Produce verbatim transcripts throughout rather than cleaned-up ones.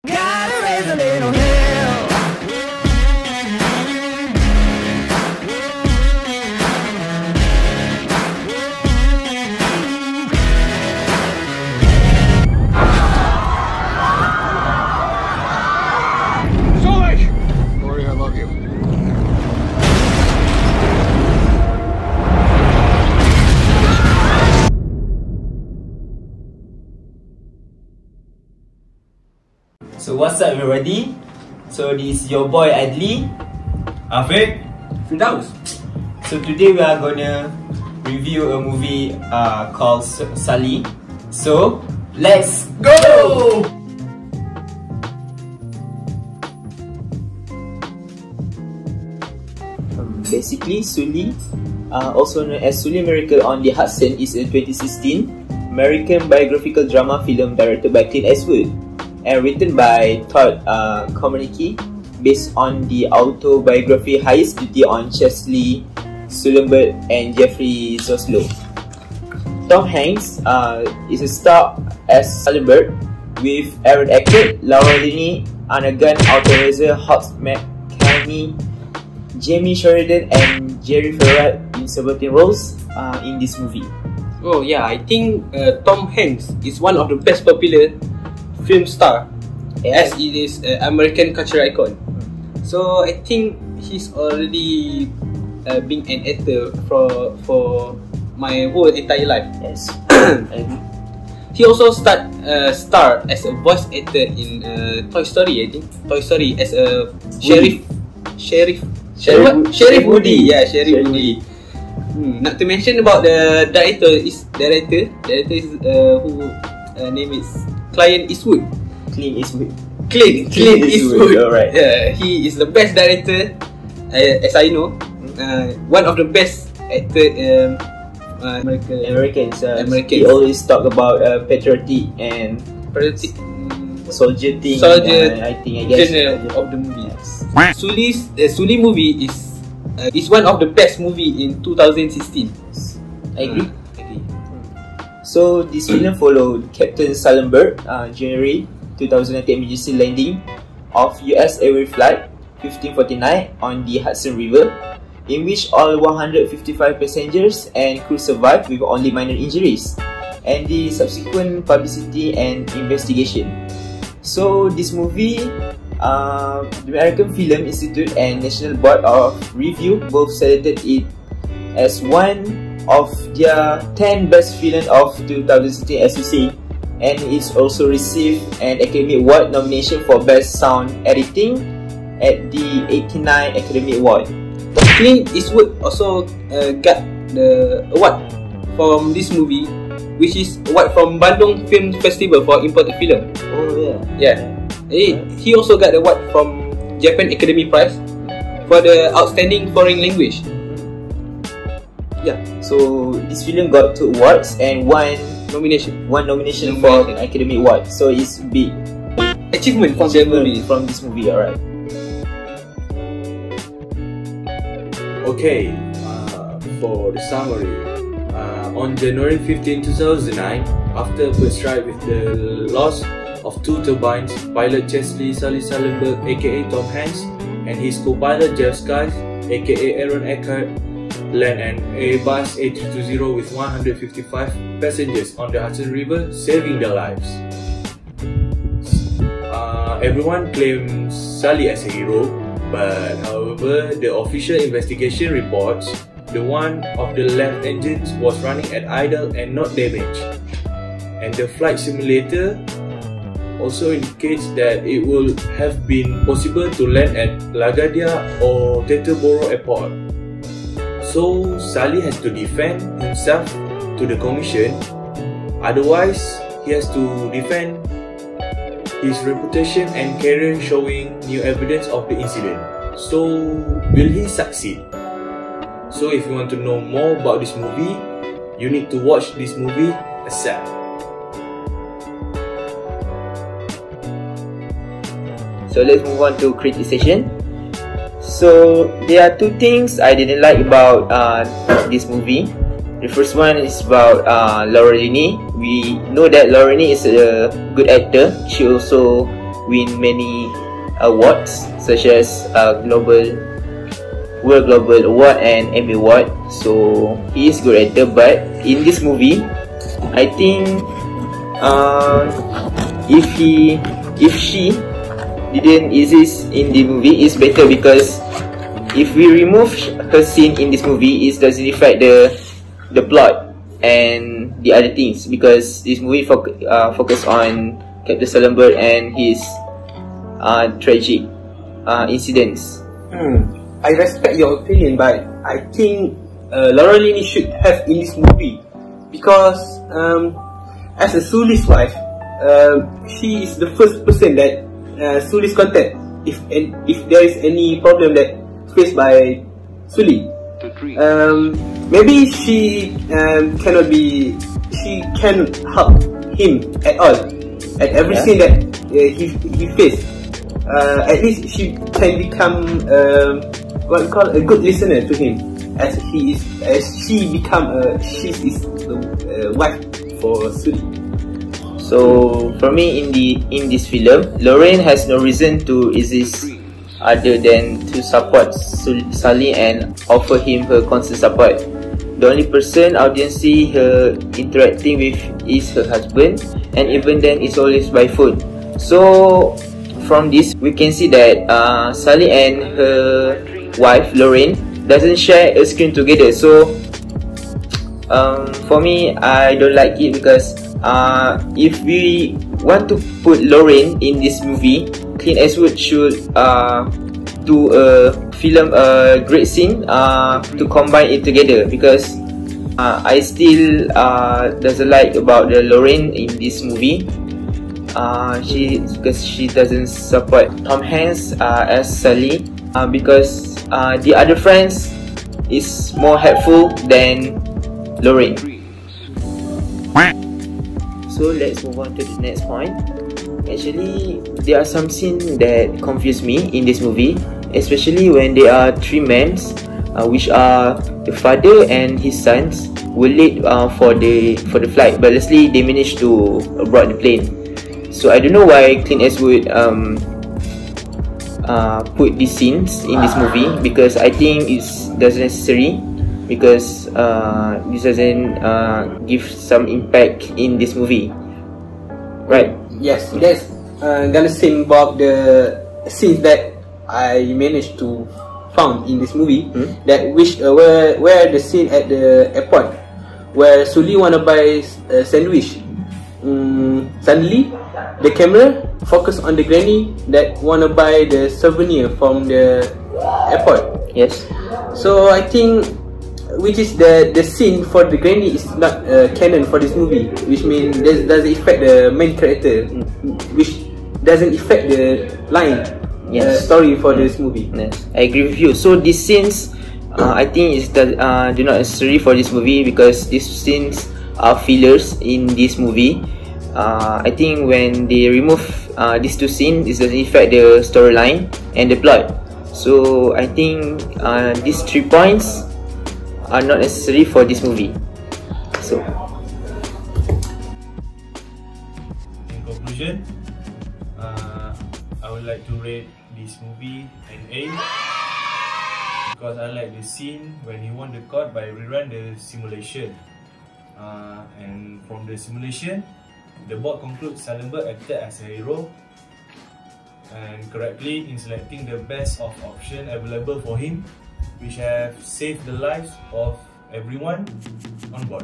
Gotta raise a little hell. Sully! Corey, I love you. So what's up everybody? So this is your boy Adli, Afiq, Firdaus. So today we are gonna review a movie uh, called Sully. So let's go! Um, basically, Sully, uh, also known as Sully Miracle on the Hudson, is a twenty sixteen American biographical drama film directed by Clint Eastwood and written by Todd uh, Komarnicki, based on the autobiography Highest Duty on Chesley Sullenberg and Jeffrey Zoslow. Tom Hanks uh, is a star as Sullenberg, with Aaron Eckhart, Laura Linney, Anna Gunn, Alton Reiser, Hawks McCartney, Jamie Sheridan, and Jerry Ferrell in supporting roles uh, in this movie. Oh yeah, I think uh, Tom Hanks is one of the best popular film star, as it is an American cultural icon. So I think he's already uh, being an actor for for my whole entire life. Yes. He also start uh, star as a voice actor in uh, Toy Story. I think Toy Story as a sheriff, sheriff, Sheriff, what? Sheriff Woody. Yeah, Sheriff Sheriff Woody. Hmm, not to mention about the director is director. Director is uh, who uh, name is Clint Eastwood. Clint Eastwood. Clint, Clint Eastwood. Eastwood. Alright. Yeah, he is the best director, uh, as I know. Uh, one of the best actor um, uh, American. Americans. Uh, Americans. He always talk about uh, patriotic and Patriotic soldier thing. soldier uh, I think I guess genre of the movie. Sully's the Sully movie is uh, is one of the best movie in two thousand sixteen. I agree. Uh, agree. So this film followed Captain Sullenberg, uh, January two thousand nineteen emergency landing of U S Airways Flight fifteen forty-nine on the Hudson River, in which all one hundred fifty-five passengers and crew survived with only minor injuries, and the subsequent publicity and investigation. So this movie, uh, the American Film Institute and National Board of Review both selected it as one of their ten best film of two thousand sixteen, as you say, and it's also received an Academy Award nomination for Best Sound Editing at the eighty-nine Academy Award. Clint Eastwood also uh, got the award from this movie, which is award from Bandung Film Festival for imported film. Oh yeah. Yeah, he, he also got the award from Japan Academy Prize for the outstanding foreign language. Yeah, So this film got two awards and one nomination, one nomination, Nomination. for an Academy Award. So it's big achievement from the achievement movie. from this movie. Alright. Okay, uh, for the summary, uh, on January fifteenth, two thousand nine, after a first strike with the loss of two turbines, pilot Chesley Sully Sullenberg, aka Tom Hanks, and his co-pilot Jeff Skiles, aka Aaron Eckhart, land an Airbus A three twenty with one hundred fifty-five passengers on the Hudson River, saving their lives. Uh, everyone claims Sully as a hero, but however, the official investigation reports the one of the left engines was running at idle and not damaged, and the flight simulator also indicates that it will have been possible to land at LaGuardia or Teterboro Airport. So Sully has to defend himself to the commission, otherwise he has to defend his reputation and career, showing new evidence of the incident. So will he succeed? So if you want to know more about this movie, you need to watch this movie ASAP. So let's move on to criticism. So there are two things I didn't like about uh, this movie. The first one is about uh, Laura Linney. We know that Laura Linney is a good actor. She also win many awards such as uh, Global World Global Award and Emmy Award. So he is good actor, but in this movie, I think uh, if he if she didn't exist in the movie, it's better, because if we remove her scene in this movie, it doesn't affect the the plot and the other things, because this movie foc uh, focus on Captain Sullenberg and his uh, tragic uh, incidents. Hmm. I respect your opinion, but I think uh, Laura Linney should have in this movie, because um, as a Sully's wife, uh, she is the first person that uh, Sully's contact if if there is any problem that faced by Sully. Um, maybe she um, cannot be, she can help him at all at every yeah. scene that uh, he he faced. Uh, at least she can become um, what we call a good listener to him, as he is as she become a she is the uh, wife for Sully. So for me, in the in this film, Lorraine has no reason to exist other than to support Sully and offer him her constant support. The only person audience see her interacting with is her husband, and even then it's always by phone. So from this, we can see that uh, Sully and her wife Lorraine doesn't share a screen together. So um, for me, I don't like it, because uh, if we want to put Lorraine in this movie, Clint Eastwood should uh, do a film a great scene uh, to combine it together, because uh, I still uh, doesn't like about the Lorraine in this movie. Uh, she because she doesn't support Tom Hanks uh, as Sully, uh, because uh, the other friends is more helpful than Lorraine. So let's move on to the next point. Actually, there are some scenes that confuse me in this movie, especially when there are three men, uh, which are the father and his sons, were late uh, for the for the flight, but lastly they managed to board the plane. So I don't know why Clint Eastwood um, uh, put these scenes in this movie, because I think it's doesn't necessary, because uh, this doesn't uh, give some impact in this movie, right? Yes, that's uh, gonna sing about the scenes that I managed to found in this movie. Hmm? That which uh, where where the scene at the airport where Sully wanna buy a sandwich. Um, suddenly, the camera focus on the granny that wanna buy the souvenir from the airport. Yes. So I think, which is the the scene for the granny is not uh, canon for this movie, which means this doesn't affect the main character, which doesn't affect the line yes. uh, story for this movie. Yes, I agree with you. So these scenes, uh, I think is that uh, do not necessary for this movie, because these scenes are fillers in this movie. Uh, I think when they remove uh, these two scenes, it doesn't affect the storyline and the plot. So I think uh, these three points are not necessary for this movie. So in conclusion, uh, I would like to rate this movie an A, because I like the scene when he won the court by rerun the simulation, uh, and from the simulation, the board concludes Sullenberg acted as a hero and correctly in selecting the best of option available for him, which have saved the lives of everyone on board.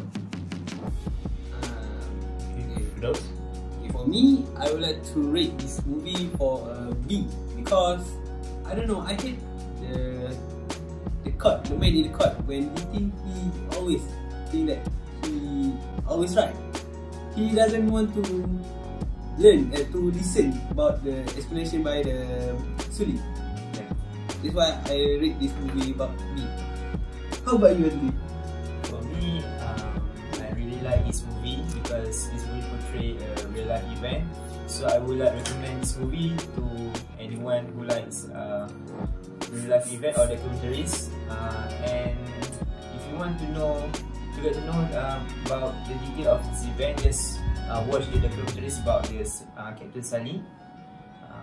Uh, okay, those? For me, I would like to rate this movie for a B, because I don't know, I hate the the court, the man in the court, when he think he always think that he always right. He doesn't want to learn, uh, to listen about the explanation by the Sully. Yeah. That's why I rate this movie about me. How about you, Andy? For me, um, I really like this movie because this movie portray a real life event. So I would like recommend this movie to anyone who likes uh, real life event or documentaries. Uh, and if you want to know, to get to know uh, about the detail of this event, just uh, watch the documentaries about this uh, Captain Sully. Uh,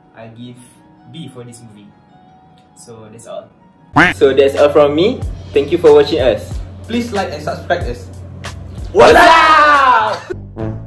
I'll give B for this movie. So that's all. So that's all from me. Thank you for watching us. Please like and subscribe us. What's up?